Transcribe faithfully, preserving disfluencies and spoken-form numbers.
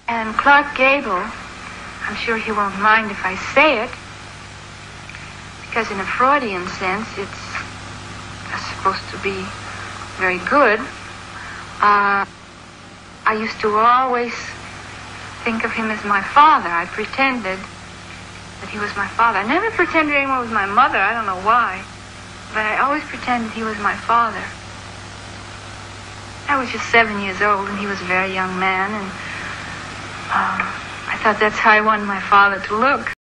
And Clark Gable, I'm sure he won't mind if I say it, because in a Freudian sense, it's supposed to be very good. Uh, I used to always think of him as my father. I pretended that he was my father. I never pretended anyone was my mother. I don't know why. But I always pretended he was my father. I was just seven years old, and he was a very young man, and um, I thought that's how I wanted my father to look.